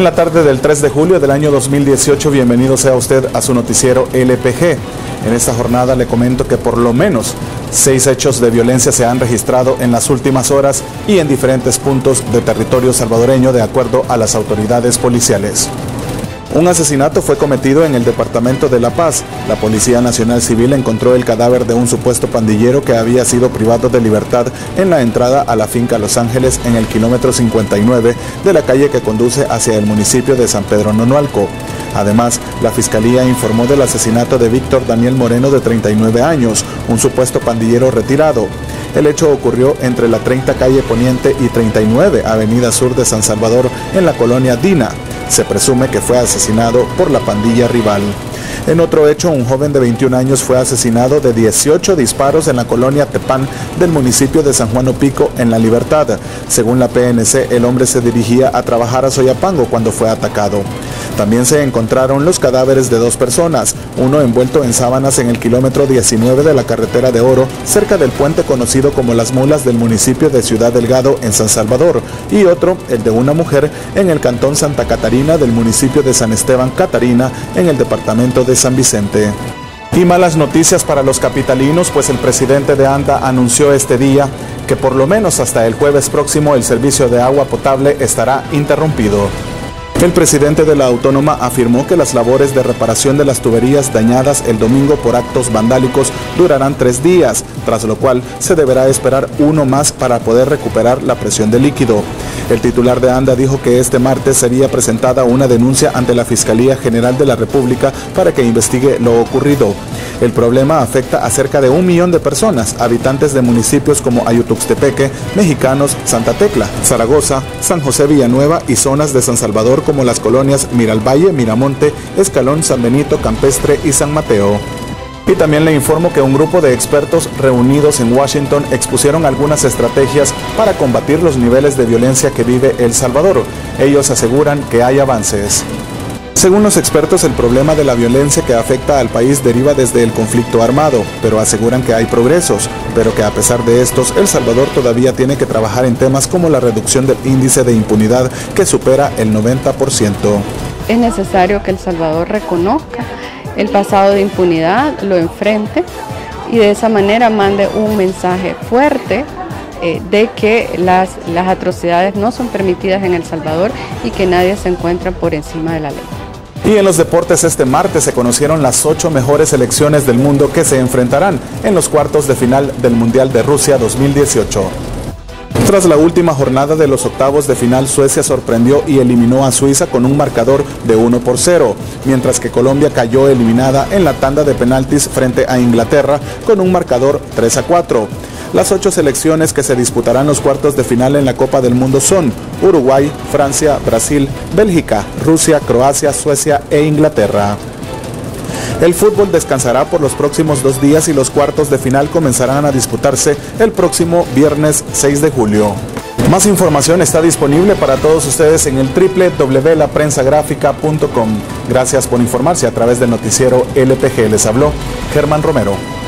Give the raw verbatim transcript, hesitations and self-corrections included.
En la tarde del tres de julio del año dos mil dieciocho, bienvenido sea usted a su noticiero L P G. En esta jornada le comento que por lo menos seis hechos de violencia se han registrado en las últimas horas y en diferentes puntos de territorio salvadoreño, de acuerdo a las autoridades policiales. Un asesinato fue cometido en el departamento de La Paz. La Policía Nacional Civil encontró el cadáver de un supuesto pandillero que había sido privado de libertad en la entrada a la finca Los Ángeles en el kilómetro cincuenta y nueve de la calle que conduce hacia el municipio de San Pedro Nonualco. Además, la Fiscalía informó del asesinato de Víctor Daniel Moreno, de treinta y nueve años, un supuesto pandillero retirado. El hecho ocurrió entre la treinta calle Poniente y treinta y nueve avenida Sur de San Salvador, en la colonia Dina. Se presume que fue asesinado por la pandilla rival. En otro hecho, un joven de veintiún años fue asesinado de dieciocho disparos en la colonia Tepán del municipio de San Juan Opico, en La Libertad. Según la P N C, el hombre se dirigía a trabajar a Soyapango cuando fue atacado. También se encontraron los cadáveres de dos personas, uno envuelto en sábanas en el kilómetro diecinueve de la carretera de Oro, cerca del puente conocido como Las Mulas del municipio de Ciudad Delgado, en San Salvador, y otro, el de una mujer, en el cantón Santa Catarina del municipio de San Esteban Catarina, en el departamento de San Vicente. Y malas noticias para los capitalinos, pues el presidente de ANDA anunció este día que por lo menos hasta el jueves próximo el servicio de agua potable estará interrumpido. El presidente de la Autónoma afirmó que las labores de reparación de las tuberías dañadas el domingo por actos vandálicos durarán tres días, tras lo cual se deberá esperar uno más para poder recuperar la presión de líquido. El titular de ANDA dijo que este martes sería presentada una denuncia ante la Fiscalía General de la República para que investigue lo ocurrido. El problema afecta a cerca de un millón de personas, habitantes de municipios como Ayutuxtepeque, Mexicanos, Santa Tecla, Zaragoza, San José Villanueva y zonas de San Salvador como las colonias Miralvalle, Miramonte, Escalón, San Benito, Campestre y San Mateo. Y también le informo que un grupo de expertos reunidos en Washington expusieron algunas estrategias para combatir los niveles de violencia que vive El Salvador. Ellos aseguran que hay avances. Según los expertos, el problema de la violencia que afecta al país deriva desde el conflicto armado, pero aseguran que hay progresos, pero que a pesar de estos, El Salvador todavía tiene que trabajar en temas como la reducción del índice de impunidad, que supera el noventa por ciento. Es necesario que El Salvador reconozca el pasado de impunidad, lo enfrente y de esa manera mande un mensaje fuerte eh, de que las, las atrocidades no son permitidas en El Salvador y que nadie se encuentra por encima de la ley. Y en los deportes, este martes se conocieron las ocho mejores selecciones del mundo que se enfrentarán en los cuartos de final del Mundial de Rusia dos mil dieciocho. Tras la última jornada de los octavos de final, Suecia sorprendió y eliminó a Suiza con un marcador de uno por cero, mientras que Colombia cayó eliminada en la tanda de penaltis frente a Inglaterra con un marcador tres a cuatro. Las ocho selecciones que se disputarán los cuartos de final en la Copa del Mundo son Uruguay, Francia, Brasil, Bélgica, Rusia, Croacia, Suecia e Inglaterra. El fútbol descansará por los próximos dos días y los cuartos de final comenzarán a disputarse el próximo viernes seis de julio. Más información está disponible para todos ustedes en el doble u doble u doble u punto la prensa gráfica punto com. Gracias por informarse a través del noticiero L P G. Les habló Germán Romero.